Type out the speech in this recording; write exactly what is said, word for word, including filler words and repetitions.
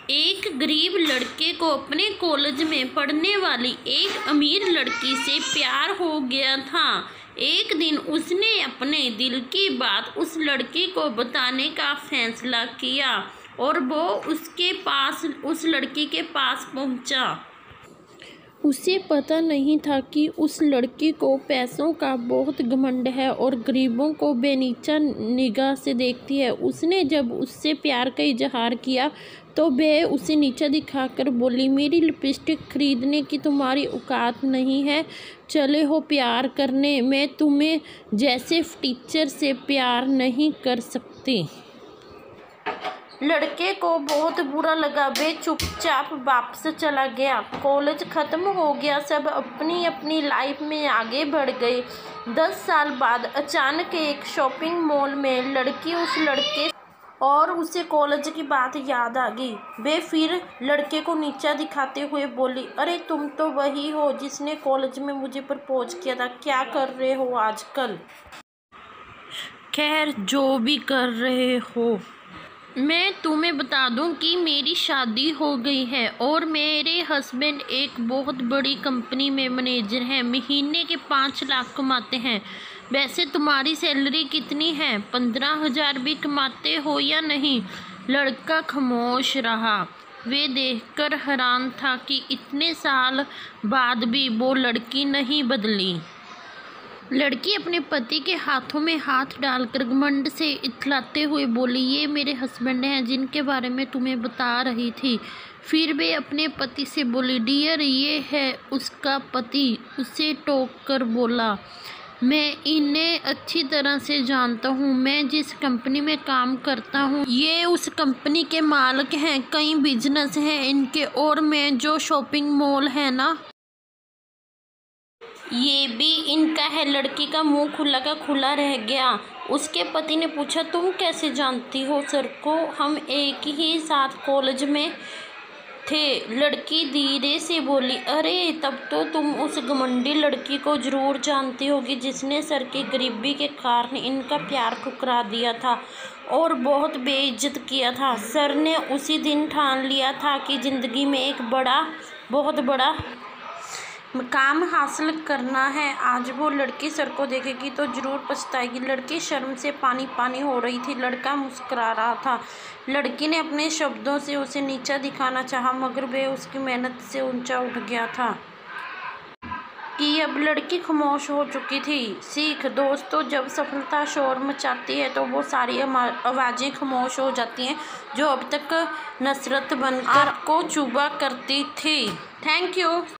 एक गरीब लड़के को अपने कॉलेज में पढ़ने वाली एक अमीर लड़की से प्यार हो गया था। एक दिन उसने अपने दिल की बात उस लड़की को बताने का फैसला किया और वो उसके पास उस लड़की के पास पहुंचा। उसे पता नहीं था कि उस लड़की को पैसों का बहुत घमंड है और गरीबों को बेनीचा निगाह से देखती है। उसने जब उससे प्यार का इजहार किया तो वह उसे नीचा दिखाकर बोली, मेरी लिपस्टिक खरीदने की तुम्हारी औकात नहीं है, चले हो प्यार करने, मैं तुम्हें जैसे टीचर से प्यार नहीं कर सकती। लड़के को बहुत बुरा लगा। वे चुपचाप वापस चला गया। कॉलेज ख़त्म हो गया। सब अपनी अपनी लाइफ में आगे बढ़ गए। दस साल बाद अचानक एक शॉपिंग मॉल में लड़की उस लड़के और उसे कॉलेज की बात याद आ गई। वे फिर लड़के को नीचा दिखाते हुए बोली, अरे तुम तो वही हो जिसने कॉलेज में मुझे प्रपोज किया था, क्या कर रहे हो आजकल? खैर जो भी कर रहे हो, मैं तुम्हें बता दूं कि मेरी शादी हो गई है और मेरे हस्बैंड एक बहुत बड़ी कंपनी में मैनेजर हैं, महीने के पाँच लाख कमाते हैं। वैसे तुम्हारी सैलरी कितनी है? पंद्रह हजार भी कमाते हो या नहीं? लड़का खामोश रहा। वे देखकर हैरान था कि इतने साल बाद भी वो लड़की नहीं बदली। लड़की अपने पति के हाथों में हाथ डालकर घमंड से इतलाते हुए बोली, ये मेरे हस्बैंड हैं जिनके बारे में तुम्हें बता रही थी। फिर वे अपने पति से बोली, डियर ये है उसका पति। उसे टोक कर बोला, मैं इन्हें अच्छी तरह से जानता हूँ। मैं जिस कंपनी में काम करता हूँ ये उस कंपनी के मालिक हैं। कई बिजनेस हैं इनके और मैं जो शॉपिंग मॉल है ना ये भी इनका है। लड़की का मुंह खुला का खुला रह गया। उसके पति ने पूछा, तुम कैसे जानती हो सर को? हम एक ही साथ कॉलेज में थे। लड़की धीरे से बोली, अरे तब तो तुम उस घमंडी लड़की को जरूर जानती होगी जिसने सर की गरीबी के कारण इनका प्यार ठुकरा दिया था और बहुत बेइज्जत किया था। सर ने उसी दिन ठान लिया था कि ज़िंदगी में एक बड़ा बहुत बड़ा काम हासिल करना है। आज वो लड़की सर को देखेगी तो जरूर पछताएगी। लड़की शर्म से पानी पानी हो रही थी। लड़का मुस्कुरा रहा था। लड़की ने अपने शब्दों से उसे नीचा दिखाना चाहा मगर वे उसकी मेहनत से ऊंचा उठ गया था कि अब लड़की खामोश हो चुकी थी। सीख दोस्तों, जब सफलता शोर मचाती है तो वो सारी आवाज़ें खामोश हो जाती हैं जो अब तक नसरत बनकर आपको चुभा करती थी। Thank you.